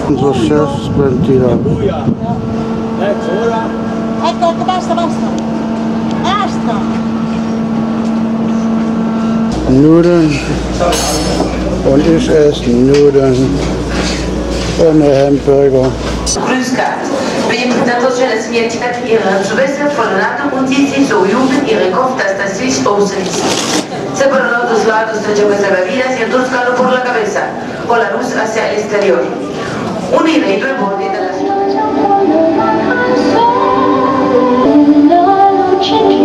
Unsere Chefs brennt hier. Ecco, basta, basta. Basta. Nudeln. Und ich esse Nudeln ohne Hamburger. Grüß Gott. Prima Tattoce smietita ihre Zuvese follonato puntizi su Jugend ihre Kopf, dass das Licht außen ist. Se por los dos lados de questa bebida si intruscano por la cabeza o la luz hacia el exterior. Unire i due bordi della